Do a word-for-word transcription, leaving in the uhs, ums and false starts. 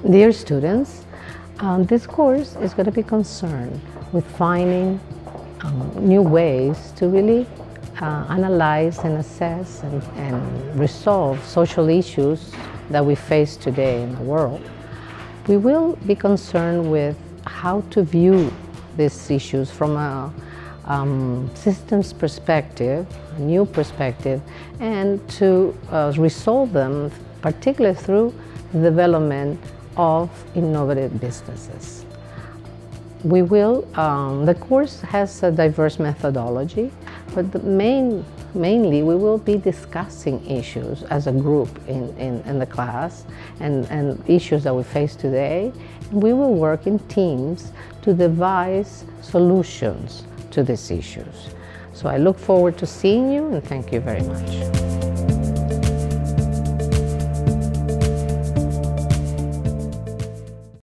Dear students, um, this course is going to be concerned with finding um, new ways to really uh, analyze and assess and, and resolve social issues that we face today in the world. We will be concerned with how to view these issues from a um, systems perspective, a new perspective, and to uh, resolve them particularly through the development of innovative businesses. We will, um, the course has a diverse methodology, but the main, mainly we will be discussing issues as a group in, in, in the class and, and issues that we face today. We will work in teams to devise solutions to these issues. So I look forward to seeing you, and thank you very much.